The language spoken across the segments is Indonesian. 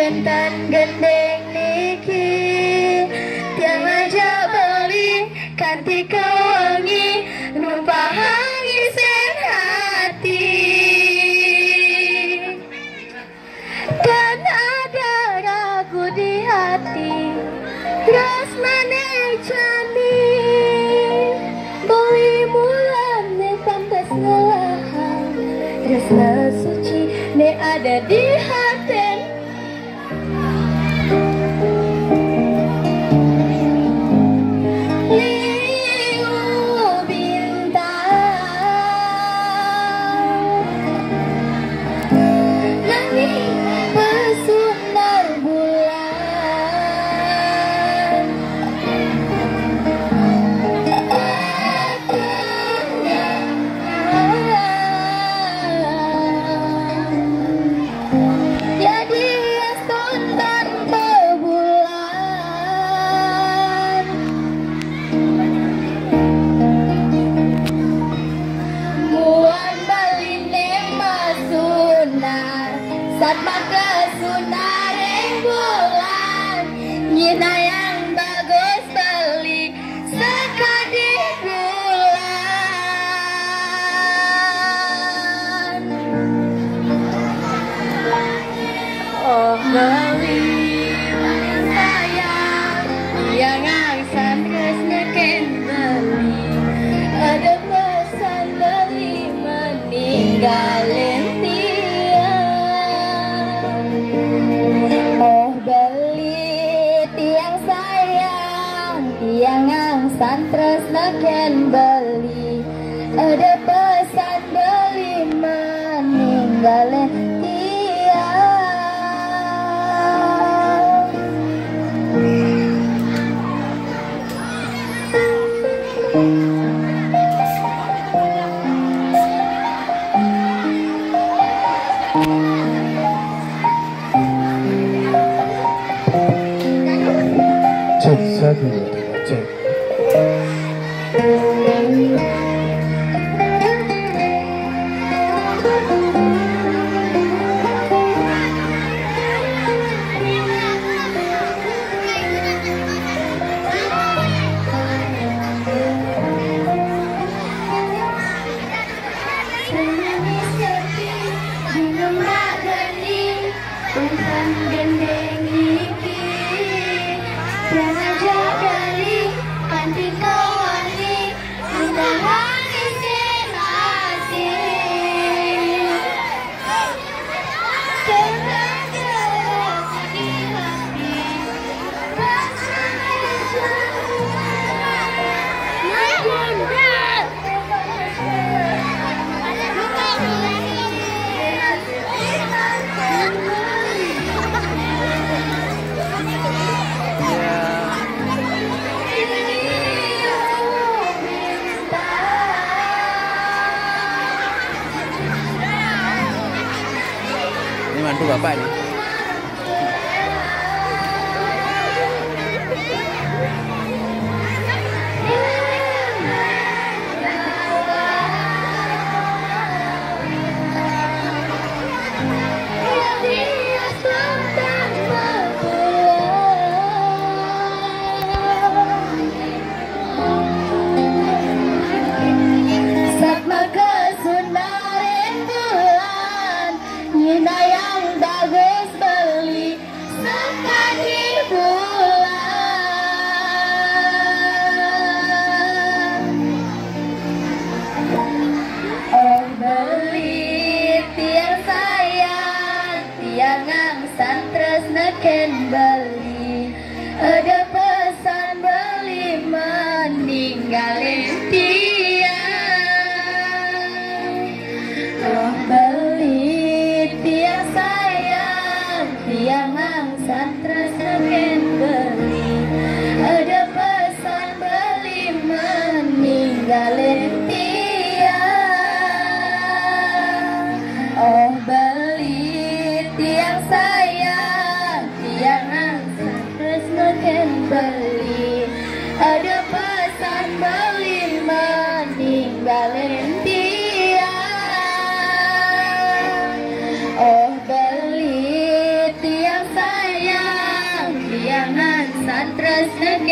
Punten gending niki tiang aja beli kanthi kewangi numpahangi sen hati dan ada ragu di hati terus menejani beli mulan ne pantas ngelahan terus suci ne ada di hati saat maka sunareng bulan nyina yang bagus beli sekali bulan oh beli sayang yang angsan kesneken beli ada pesan beli meninggalin santres naken beli ada pesan beli meninggalin cek satu cek Gending iki tiang aja dari kanthi kewangi numpahangi sen hati dan ada ragu di hati rasanya jauh bunda Ini mantu bapak ini. nyina yang bagus beli sekali bulan oh beli tiang sayang tiang angsan terus neken beli ada pesan beli meninggalin tiang oh beli tiang sayang tiang angsan terus neken beli ada pesan beli meninggalin tiang oh beli tiang sayang tiang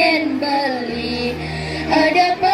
pengen beli. Ada